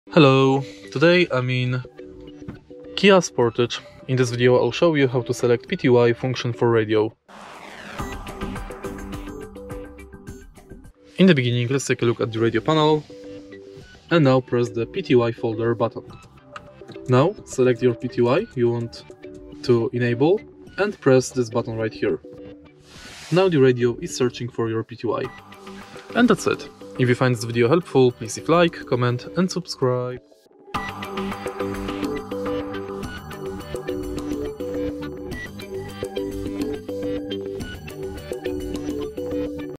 Hello, today I'm in Kia Sportage. In this video I'll show you how to select PTY function for radio. In the beginning, let's take a look at the radio panel, and now press the PTY folder button. Now select your PTY you want to enable and press this button right here. Now the radio is searching for your PTY. And that's it. If you find this video helpful, please leave a like, comment and subscribe.